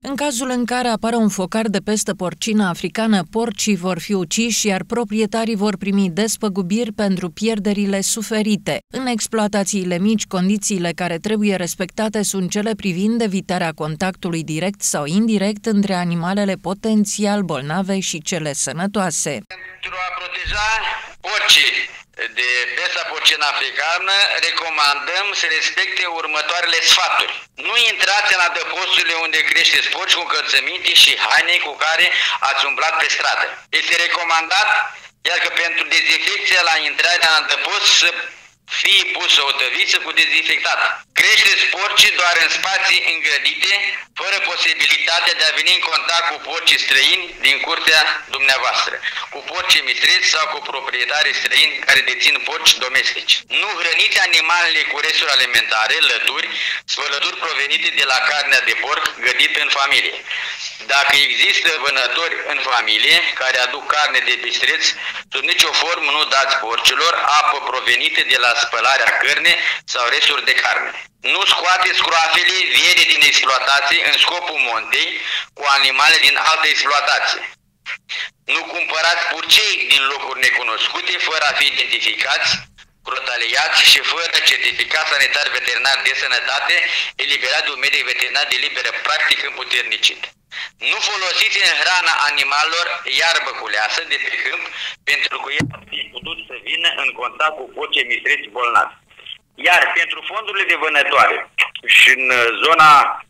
În cazul în care apare un focar de pestă porcină africană, porcii vor fi uciși, iar proprietarii vor primi despăgubiri pentru pierderile suferite. În exploatațiile mici, condițiile care trebuie respectate sunt cele privind evitarea contactului direct sau indirect între animalele potențial bolnave și cele sănătoase. Pentru a proteja porcii de pesta porcină africană, recomandăm să respecte următoarele sfaturi. Nu intrați în adăposturile unde creșteți porci cu încălțăminte și haine cu care ați umblat pe stradă. Este recomandat, iar că pentru dezinfecția la intrarea în adăpost să fie pusă o tăviță cu dezinfectat. Creșteți porcii doar în spații îngrădite, fără posibilitatea de a veni în contact cu porcii străini din curtea dumneavoastră, cu porcii mistreți sau cu proprietarii străini care dețin porci domestici. Nu hrăniți animalele cu resturi alimentare, lături, sfărături provenite de la carnea de porc gătită în familie. Dacă există vânători în familie care aduc carne de bistreț, sub nicio formă nu dați porcilor apă provenită de la spălarea cărnii sau resturi de carne. Nu scoateți croafele viere din exploatație în scopul montei cu animale din altă exploatație. Nu cumpărați purcei din locuri necunoscute fără a fi identificați, crotaliați și fără certificat sanitar veterinar de sănătate eliberat de un medic veterinar de liberă practică împuternicit. Nu folosiți în hrana animalelor iarbă culeasă de pe câmp, pentru că ei ar fi putut să vină în contact cu porci mistreți bolnavi. Iar pentru fondurile de vânătoare și în zona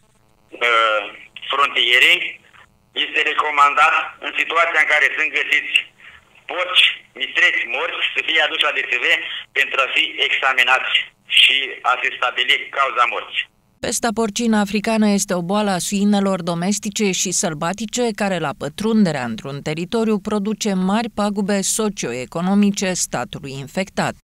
frontierei, este recomandat, în situația în care sunt găsiți porci mistreți morți, să fie aduși la DSV pentru a fi examinați și a se stabili cauza morții. Pesta porcină africană este o boală a suinelor domestice și sălbatice care, la pătrunderea într-un teritoriu, produce mari pagube socioeconomice statului infectat.